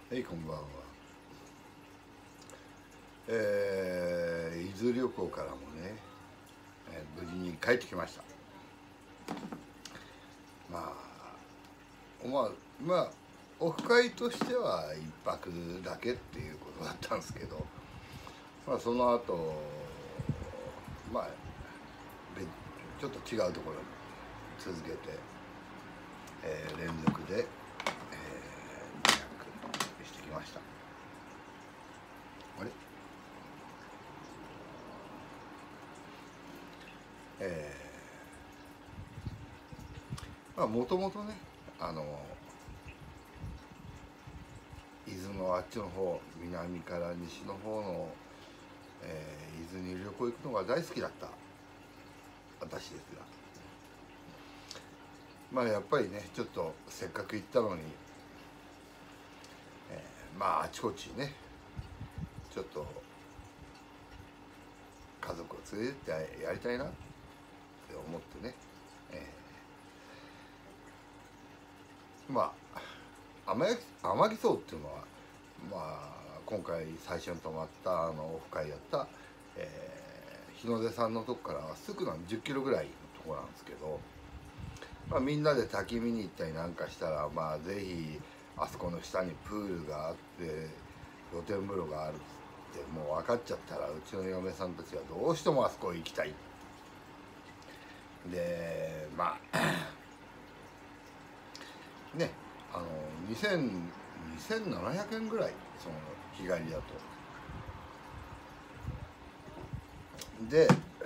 はい、こんばんは。伊豆旅行からもね、無事に帰ってきました。ままあオフ会としては一泊だけっていうことだったんですけど、その後まあちょっと違うところに続けて、連続で、2泊してきました。あれもともとね、伊豆のあっちの方、南から西の方の、伊豆に旅行行くのが大好きだった私ですが、やっぱりね、ちょっとせっかく行ったのに、あちこちね、ちょっと家族を連れてってやりたいなって思ってね、天城荘っていうのは、今回最初に泊まったオフ会やった、日の出さんのとこからすぐ10キロぐらいのところなんですけど、みんなで滝見に行ったりなんかしたら、ぜひあそこの下にプールがあって露天風呂があるってもう分かっちゃったら、うちの嫁さんたちはどうしてもあそこ行きたいで、ね、2700円ぐらい、その日帰りだと。で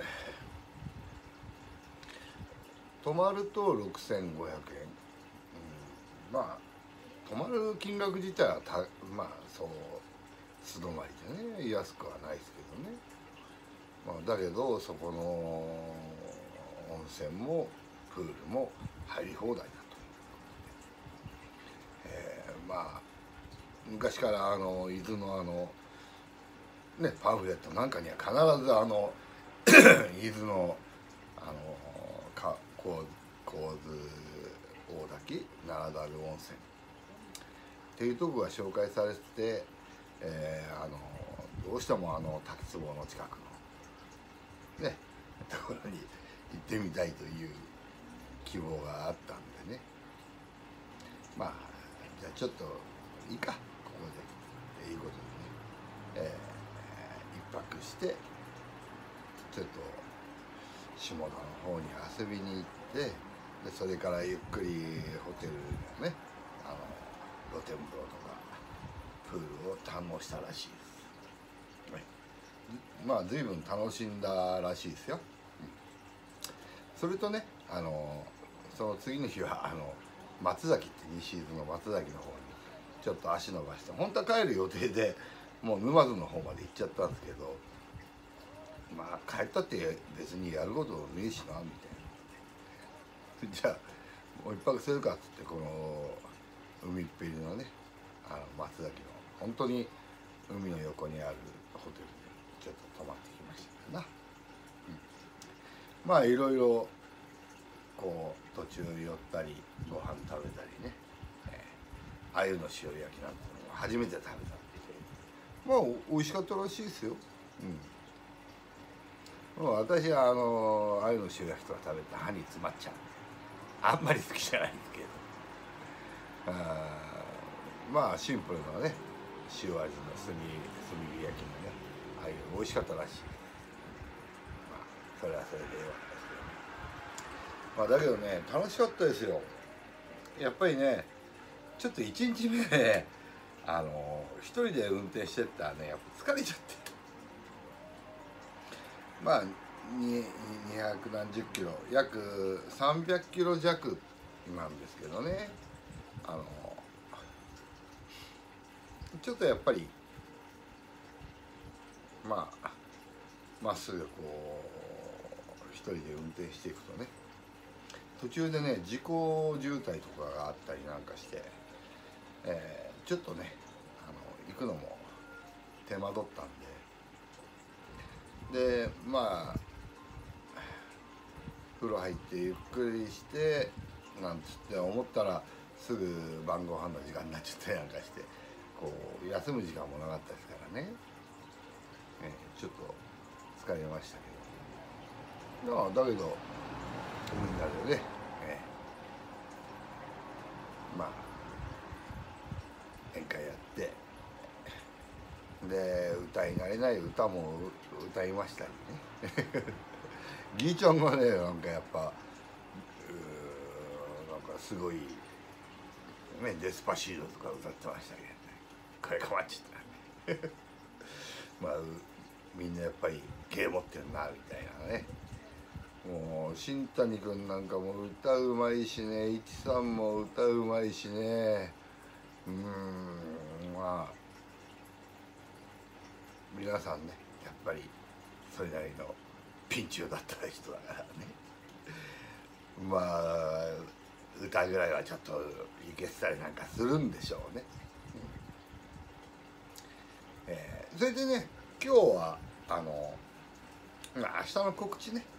泊まると6500円、泊まる金額自体はそう素泊まりでね、安くはないですけどね、だけどそこの温泉もプールも入り放題だと。昔から伊豆のパンフレットなんかには必ず伊豆の神津大滝奈良樽温泉っていうとこが紹介されてて、どうしても滝壺の近くのねところに行ってみたいという希望があったんでね、じゃあちょっといいか、ここでいうことでね、一泊してちょっと下田の方に遊びに行って、でそれからゆっくりホテルのね露天風呂とかプールを堪能したらしいです。随分楽しんだらしいですよ。それとね、その次の日は松崎って西伊豆の松崎の方にちょっと足伸ばして、本当は帰る予定でもう沼津の方まで行っちゃったんですけど、帰ったって別にやることねえしなみたいなじゃあもう一泊するかっつって、この海っぺりのね松崎の本当に海の横にあるホテルにちょっと泊まってきましたな。いろいろこう途中寄ったりご飯食べたりね、鮎の塩焼きなんてのを初めて食べたって美味しかったらしいですよ。私は鮎の塩焼きとか食べて歯に詰まっちゃう、あんまり好きじゃないんですけど、シンプルなね塩味の炭火焼きもね、ああいう美味しかったらしい。それはそれでよかったですけどね、だけどね楽しかったですよ。やっぱりね、ちょっと1日目ね一人で運転してったらね、やっぱ疲れちゃって、200何十キロ、約300キロ弱なんですけどね、ちょっとやっぱりまっすぐこう一人で運転していくとね、途中でね事故渋滞とかがあったりなんかして、ちょっとね行くのも手間取ったんで、風呂入ってゆっくりしてなんつって思ったら、すぐ晩ご飯の時間になっちゃったりなんかして、 こう休む時間もなかったですからね、ちょっと疲れましたけど、だけどみんなでね、まあ宴会やってで歌い慣れない歌も歌いましたりねギーちゃんがねなんかやっぱなんかすごいねデスパシードとか歌ってましたけどね、これかまっちゃったまあみんなやっぱり芸持ってるなみたいなね。もう新谷君なんかも歌うまいしね、一さんも歌うまいしね、まあ皆さんねやっぱりそれなりのピンチをだった人だからねまあ歌ぐらいはちょっといけてたりなんかするんでしょうね、それでね今日は明日の告知ね、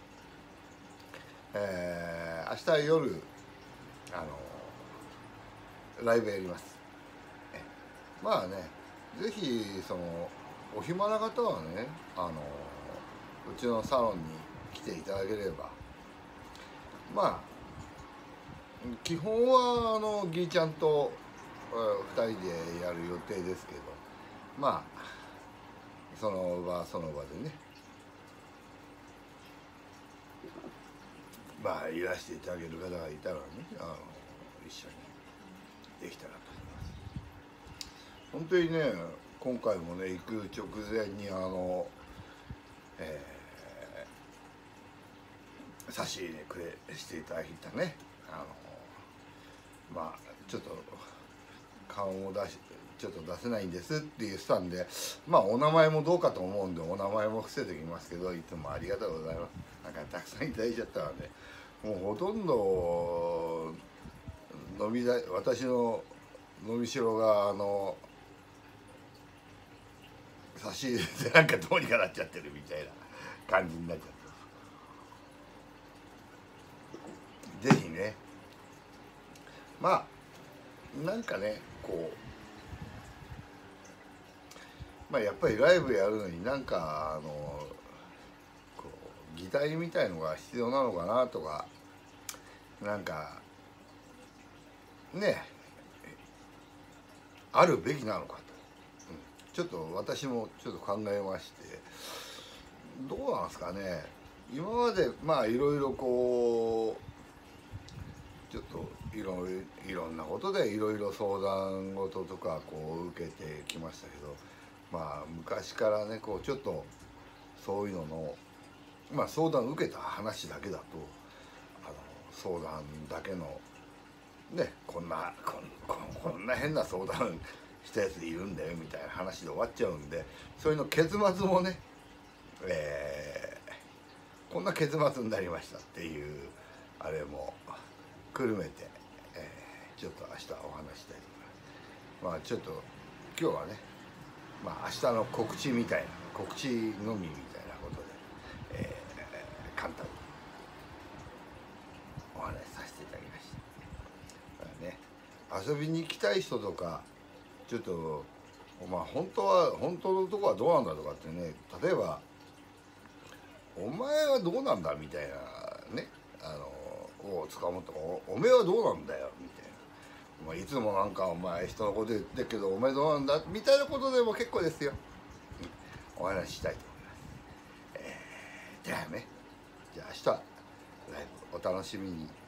明日夜ライブやります。まあねぜひそのお暇な方はねうちのサロンに来ていただければ、まあ基本はギーちゃんと2人でやる予定ですけど、まあその場その場でねまあいらしていただける方がいたらね一緒にできたらと思います。本当にね今回もね行く直前に差し入れしていただいたねまあちょっと顔もちょっと出せないんですって言ってたんで、まあお名前もどうかと思うんでお名前も伏せておきますけど、いつもありがとうございます。なんかたくさんいただいちゃったので、もうほとんど私の飲みしろが差し入れでなんかどうにかなっちゃってるみたいな感じになっちゃってぜひねまあなんかねこうまあやっぱりライブやるのになんかこう擬態みたいのが必要なのかなとかなんかねあるべきなのかと、ちょっと私もちょっと考えまして、どうなんですかね。今までまあいろいろこうちょっといろんなことでいろいろ相談事とかこう受けてきましたけど、まあ昔からねこうちょっとそういうののまあ相談受けた話だけだと相談だけのねこんな変な相談したやついるんだよみたいな話で終わっちゃうんで、そういうの結末もね、こんな結末になりましたっていうあれもくるめて、ちょっと明日お話したいと思います。まあちょっと今日はねまあ明日の告知みたいな告知のみみたいなことで、簡単にお話しさせていただきました。遊びに行きたい人とかちょっとまあ本当のとこはどうなんだとかってね、例えばお前はどうなんだみたいなねを捕まったらおめえはどうなんだよみたいな、まあ、いつもなんかお前人のこと言ってるけどお前どうなんだみたいなことでも結構ですよ、お話ししたいと思います。ではねじゃあ明日ライブお楽しみに。